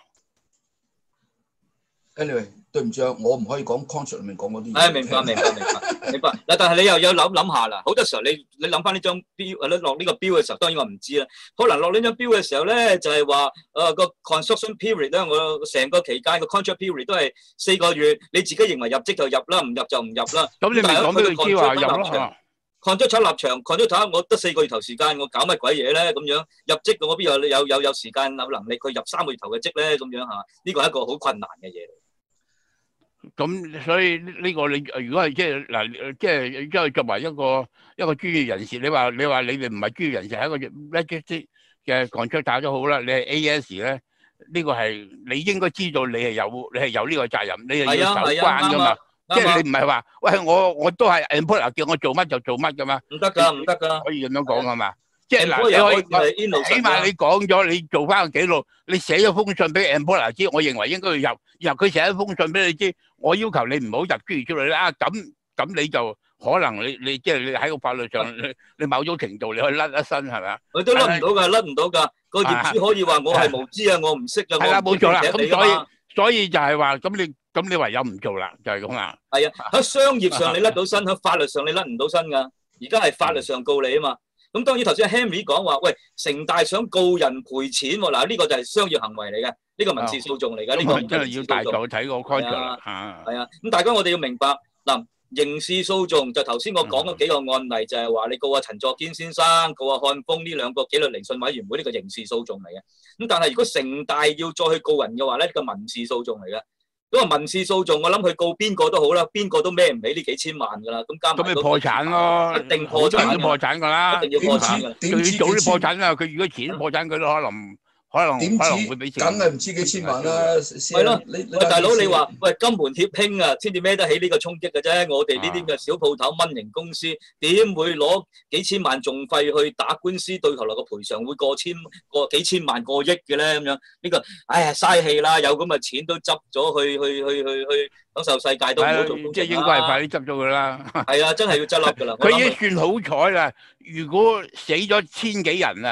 Anyway， 對唔住啊，我唔可以講 contract 裏面講嗰啲嘢。 係明白明白明白明白。嗱，但係你又有諗諗下啦，好多時候你你諗翻呢張標，誒落呢個標嘅時候，當然我唔知啦。可能落呢張標嘅時候咧，就係話誒個 construction period 咧，我成個期間個 contract period 都係四個月，你自己認為入職就入啦，唔入就唔入啦。 咁你咪講俾佢知話入咯。 contract 立場 contract 我得四個月頭時間，我搞乜鬼嘢咧？咁樣入職我邊有有有有時間有能力去入三個月頭嘅職咧？咁樣係嘛？呢個係一個好困難嘅嘢。 咁所以呢個你如果係即係嗱，即係即係作為一個一個專業人士，你話你話你哋唔係專業人士，係一個 registered 嘅 contractor 都好啦，你係 A S 咧，呢個係你應該知道你係有你係有呢個責任，你係要守關噶嘛。即係你唔係話喂我我都係 employer 叫我做乜就做乜噶嘛？唔得噶，唔得噶， 可以咁樣講噶嘛？即係嗱，你可以起碼你講咗，你做翻個記錄，你寫咗封信俾 employer 知，我認為應該要入，然後佢寫一封信俾你知，我要求你唔好入諸如此類啦。咁咁你就可能你你即係你喺個法律上，你你某種程度你可以甩一身係咪啊？ 佢都甩唔到噶，甩唔到噶。個業主可以話我係無知啊，我唔識啊。 係啦，冇錯啦。咁所以所以就係話，咁你咁你唯有唔做啦，就係咁啦。 係啊，喺商業上你甩到身，喺法律上你甩唔到身噶。而家係法律上告你啊嘛。咁當然頭先 Henry 講話，喂，城大想告人賠錢喎，嗱呢個就係商業行為嚟嘅，呢個民事訴訟嚟嘅，呢個真係要大嚿睇個 contract 啦。 係啊，咁大家我哋要明白嗱，刑事訴訟就頭先我講嗰幾個案例，就係話你告阿陳作堅先生，告阿漢峰呢兩個紀律聆訊委員會呢個刑事訴訟嚟嘅。咁但係如果城大要再去告人嘅話咧，呢個民事訴訟嚟嘅。咁啊民事訴訟，我諗佢告邊個都好啦，邊個都孭唔起呢幾千萬噶啦，咁加埋咁咪破產咯， 一定破產， 破產噶啦， 一定要破產噶啦， 最早啲破產啦。佢如果錢破產，佢都可能可能可能會俾錢， 梗係唔知幾千萬啦。 係咯，喂大佬你話喂金門協興啊，先至孭得起呢個衝擊嘅啫。我哋呢啲嘅小鋪頭蚊型公司，點會攞幾千萬訟費去打官司，對頭來個賠償會過千過幾千萬過億嘅咧？咁樣呢個，哎呀嘥氣啦！有咁嘅錢都執咗去去去去去享受世界都唔好做工程啦。即係應該係快啲執咗佢啦。係啊，真係要執笠噶啦。 佢已經算好彩啦。如果死咗千幾人啊！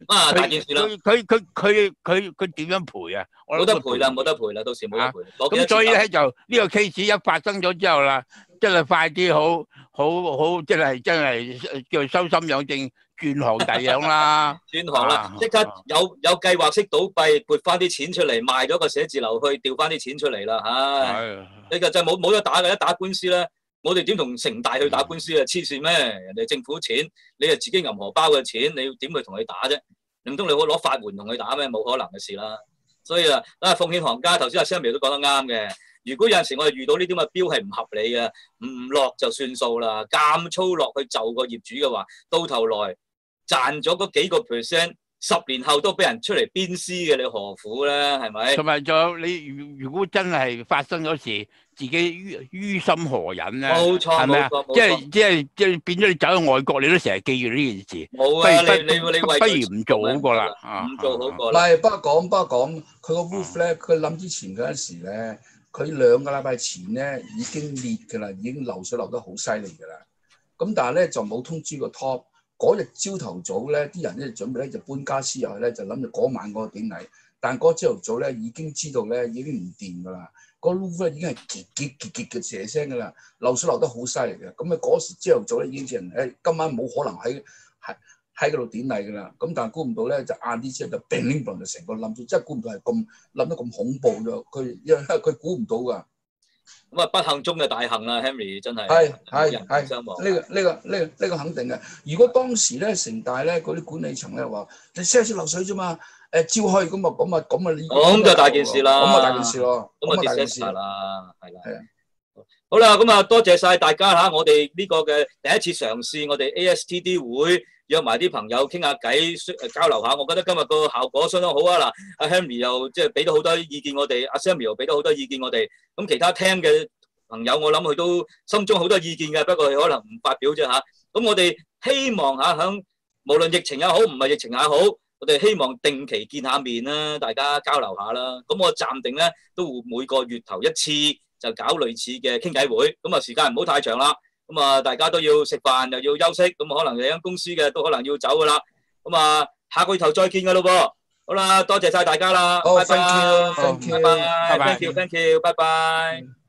啊，大件事啦！ 佢佢佢佢佢點樣賠啊？ 冇得賠啦，冇得賠啦，到時冇得賠。 咁所以咧就呢個 case 一發生咗之後啦，真係快啲好好好，真係真係叫收心養正，轉行第樣啦。 轉行啦，即刻有有計劃式倒閉，撥翻啲錢出嚟，賣咗個寫字樓去，調翻啲錢出嚟啦。唉，你就真係冇冇得打嘅，一打官司咧。我哋點同城大去打官司啊？黐線咩？人哋政府錢，你係自己銀荷包嘅錢，你要點去同佢打啫？唔通你會攞法援同佢打咩？冇可能嘅事啦。所以啊，啊奉勸行家，頭先阿 Samuel 都講得啱嘅。如果有陣時我哋遇到呢啲咁嘅標係唔合理嘅，唔落就算數啦。監粗落去就個業主嘅話，到頭來賺咗嗰幾個 percent。十年後都俾人出嚟鞭屍嘅，你何苦咧？係咪？同埋仲有你，如如果真係發生咗事，自己於於心何忍咧？冇錯，係咪啊？即係即係即係變咗你走去外國，你都成日記住呢件事。冇啊！你你你為不如唔做好過啦，唔做好過啦。 嗱，不過講不過講，佢個 roof 咧，佢冧之前嗰陣時咧，佢兩個禮拜前咧已經裂㗎啦，已經漏水漏得好犀利㗎啦。咁但係咧就冇通知個 top。嗰日朝頭早咧，啲人咧準備咧就搬家私入去咧，就諗住嗰晚嗰個典禮。但嗰朝頭早咧已經知道咧已經唔掂㗎啦，嗰 roof 咧已經係結結結結嘅射聲㗎啦，漏水漏得好犀利嘅。咁啊嗰時朝頭早咧已經知人誒今晚冇可能喺喺喺嗰度典禮㗎啦。咁但係估唔到咧就晏啲之後就乒乒乓就成個冧咗，真係估唔到係咁冧得咁恐怖咗。佢因為佢估唔到㗎。 咁啊，不幸中嘅大幸啦 ，Henry 真係係係係傷亡。呢個呢個呢個呢個肯定嘅。如果當時咧城大咧嗰啲管理層咧話，你些少漏水啫嘛，誒照開咁啊咁啊咁啊， 咁就大件事啦。 咁啊大件事咯， 咁啊大件事啦，係啦。係啊。好啦，咁啊多謝晒大家嚇，我哋呢個嘅第一次嘗試，我哋 A S T D 會約埋啲朋友傾下偈，交流下。我覺得今日個效果相當好啊！嗱，阿 Henry 又即係俾到好多意見我哋，阿 Samuel 又俾到好多意見我哋。咁其他聽嘅朋友，我諗佢都心中好多意見嘅，不過佢可能唔發表啫嚇。咁我哋希望嚇響無論疫情也好，唔係疫情也好，我哋希望定期見下面啦，大家交流下啦。咁我暫定咧都會每個月頭一次就搞類似嘅傾偈會。咁啊時間唔好太長啦。咁啊大家都要食飯又要休息，咁可能你間公司嘅都可能要走噶啦。咁啊下個月頭再見噶咯噃。好啦，多謝晒大家啦，拜拜，拜拜，thank you，thank you，拜拜。